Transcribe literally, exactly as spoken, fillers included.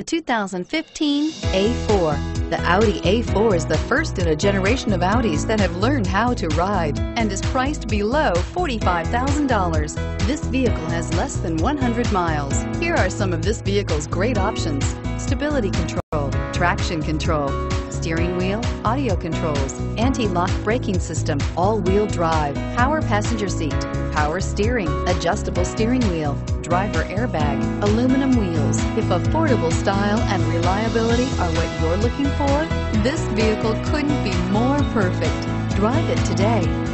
The two thousand fifteen A four. The Audi A four is the first in a generation of Audis that have learned how to ride and is priced below forty-five thousand dollars. This vehicle has less than one hundred miles. Here are some of this vehicle's great options: stability control, traction control, steering wheel audio controls, anti-lock braking system, all-wheel drive, power passenger seat, power steering, adjustable steering wheel, driver airbag, aluminum wheels. If affordable style and reliability are what you're looking for, this vehicle couldn't be more perfect. Drive it today.